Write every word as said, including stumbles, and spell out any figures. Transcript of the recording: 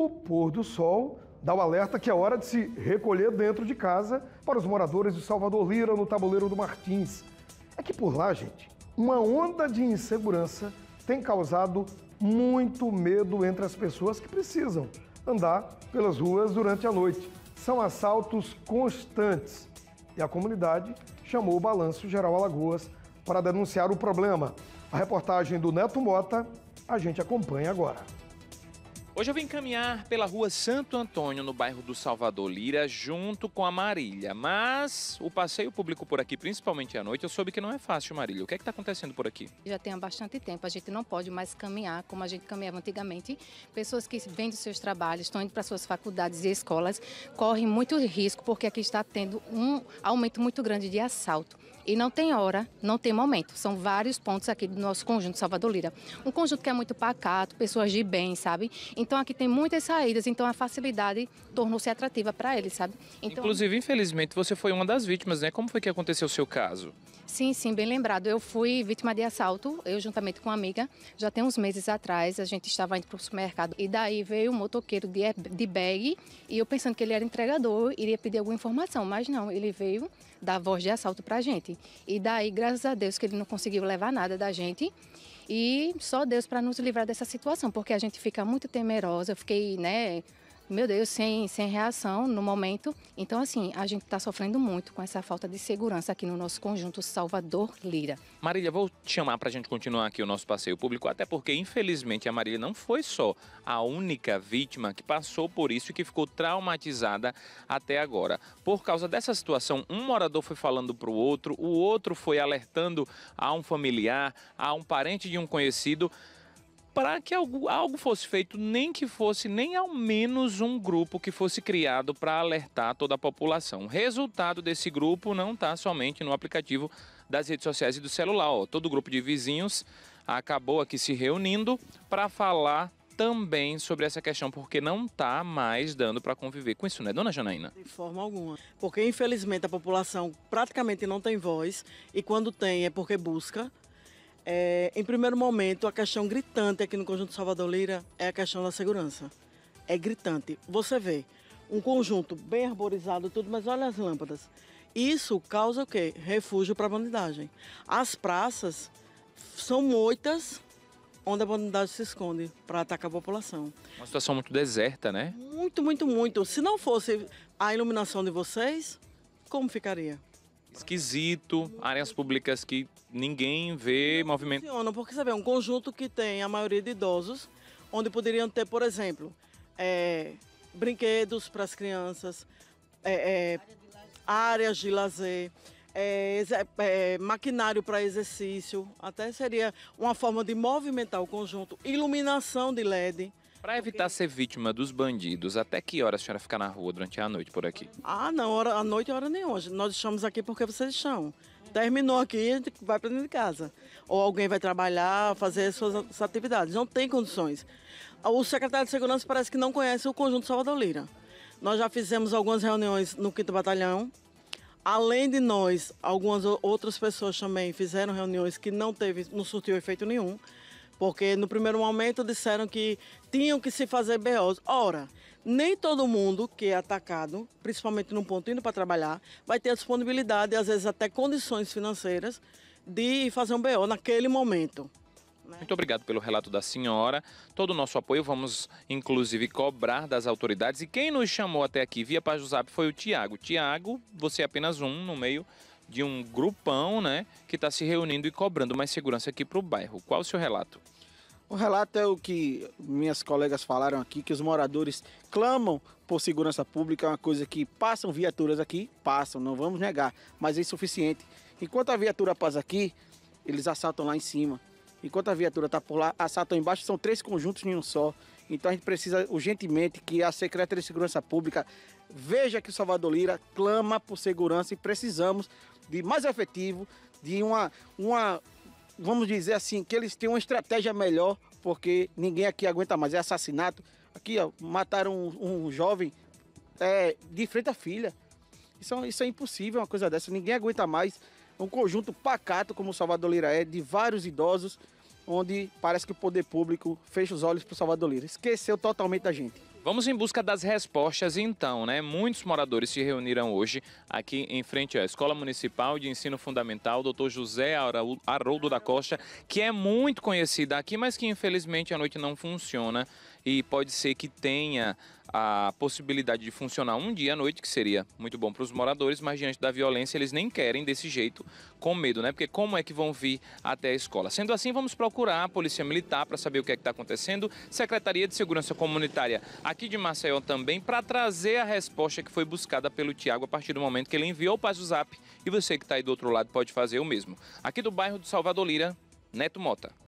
O pôr do sol dá o alerta que é hora de se recolher dentro de casa para os moradores de Salvador Lira, no Tabuleiro do Martins. É que por lá, gente, uma onda de insegurança tem causado muito medo entre as pessoas que precisam andar pelas ruas durante a noite. São assaltos constantes e a comunidade chamou o Balanço Geral Alagoas para denunciar o problema. A reportagem do Neto Mota a gente acompanha agora. Hoje eu vim caminhar pela rua Santo Antônio, no bairro do Salvador Lira, junto com a Marília. Mas o passeio público por aqui, principalmente à noite, eu soube que não é fácil, Marília. O que é que está acontecendo por aqui? Já tem há bastante tempo, a gente não pode mais caminhar como a gente caminhava antigamente. Pessoas que vêm dos seus trabalhos, estão indo para suas faculdades e escolas, correm muito risco, porque aqui está tendo um aumento muito grande de assalto. E não tem hora, não tem momento. São vários pontos aqui do nosso conjunto Salvador Lira. Um conjunto que é muito pacato, pessoas de bem, sabe? Então aqui tem muitas saídas, então a facilidade tornou-se atrativa para eles, sabe? Então... Inclusive, infelizmente, você foi uma das vítimas, né? Como foi que aconteceu o seu caso? Sim, sim, bem lembrado. Eu fui vítima de assalto, eu juntamente com uma amiga, já tem uns meses atrás, a gente estava indo para o supermercado e daí veio um motoqueiro de, de bag e eu pensando que ele era entregador, iria pedir alguma informação, mas não, ele veio dar voz de assalto para a gente. E daí, graças a Deus, que ele não conseguiu levar nada da gente e só Deus para nos livrar dessa situação, porque a gente fica muito temerosa, eu fiquei, né... Meu Deus, sem, sem reação no momento. Então, assim, a gente está sofrendo muito com essa falta de segurança aqui no nosso conjunto Salvador Lira. Marília, vou te chamar para a gente continuar aqui o nosso passeio público, até porque, infelizmente, a Marília não foi só a única vítima que passou por isso e que ficou traumatizada até agora. Por causa dessa situação, um morador foi falando para o outro, o outro foi alertando a um familiar, a um parente de um conhecido, para que algo, algo fosse feito, nem que fosse nem ao menos um grupo que fosse criado para alertar toda a população. O resultado desse grupo não está somente no aplicativo das redes sociais e do celular. Ó. Todo grupo de vizinhos acabou aqui se reunindo para falar também sobre essa questão, porque não está mais dando para conviver com isso, né, dona Janaína? De forma alguma, porque infelizmente a população praticamente não tem voz e quando tem é porque busca. É, em primeiro momento, a questão gritante aqui no conjunto Salvador Lira é a questão da segurança. É gritante. Você vê um conjunto bem arborizado, tudo, mas olha as lâmpadas. Isso causa o quê? Refúgio para a bandidagem. As praças são moitas onde a bandidagem se esconde para atacar a população. Uma situação muito deserta, né? Muito, muito, muito. Se não fosse a iluminação de vocês, como ficaria? Esquisito, áreas públicas que ninguém vê movimento. Funciona, porque você vê, um conjunto que tem a maioria de idosos, onde poderiam ter, por exemplo, é, brinquedos para as crianças, é, é, áreas de lazer, é, é, maquinário para exercício, até seria uma forma de movimentar o conjunto, iluminação de L E D. Para evitar ser vítima dos bandidos, até que hora a senhora fica na rua durante a noite por aqui? Ah, não, hora, a noite é hora nenhuma. Nós estamos aqui porque vocês estão. Terminou aqui, a gente vai para dentro de casa. Ou alguém vai trabalhar, fazer suas, suas atividades. Não tem condições. O secretário de Segurança parece que não conhece o conjunto Salvador Lira. Nós já fizemos algumas reuniões no quinto Batalhão. Além de nós, algumas outras pessoas também fizeram reuniões que não teve, não surtiu efeito nenhum. Porque no primeiro momento disseram que tinham que se fazer B Os. Ora, nem todo mundo que é atacado, principalmente num ponto indo para trabalhar, vai ter a disponibilidade, às vezes até condições financeiras, de fazer um B O naquele momento. Muito obrigado pelo relato da senhora. Todo o nosso apoio, vamos inclusive cobrar das autoridades. E quem nos chamou até aqui via Paz do Zap foi o Tiago. Tiago, você é apenas um no meio de um grupão, né, que está se reunindo e cobrando mais segurança aqui para o bairro. Qual o seu relato? O relato é o que minhas colegas falaram aqui, que os moradores clamam por segurança pública, é uma coisa que passam viaturas aqui, passam, não vamos negar, mas é insuficiente. Enquanto a viatura passa aqui, eles assaltam lá em cima. Enquanto a viatura está por lá, assaltam embaixo, são três conjuntos em um só. Então a gente precisa urgentemente que a Secretaria de Segurança Pública veja que o Salvador Lira clama por segurança e precisamos de mais efetivo, de uma... uma vamos dizer assim, que eles têm uma estratégia melhor, porque ninguém aqui aguenta mais. É assassinato. Aqui, ó, mataram um, um jovem é, de frente à filha. Isso, isso é impossível, uma coisa dessa. Ninguém aguenta mais. É um conjunto pacato, como o Salvador Lira é, de vários idosos, onde parece que o poder público fecha os olhos para o Salvador Lira. Esqueceu totalmente da gente. Vamos em busca das respostas então, né? Muitos moradores se reuniram hoje aqui em frente à Escola Municipal de Ensino Fundamental doutor José Haroldo da Costa, que é muito conhecida aqui, mas que infelizmente à noite não funciona e pode ser que tenha a possibilidade de funcionar um dia à noite, que seria muito bom para os moradores, mas diante da violência eles nem querem desse jeito, com medo, né? Porque como é que vão vir até a escola? Sendo assim, vamos procurar a Polícia Militar para saber o que é que está acontecendo, Secretaria de Segurança Comunitária aqui de Maceió também, para trazer a resposta que foi buscada pelo Tiago a partir do momento que ele enviou para o Zap, e você que está aí do outro lado pode fazer o mesmo. Aqui do bairro do Salvador Lira, Neto Mota.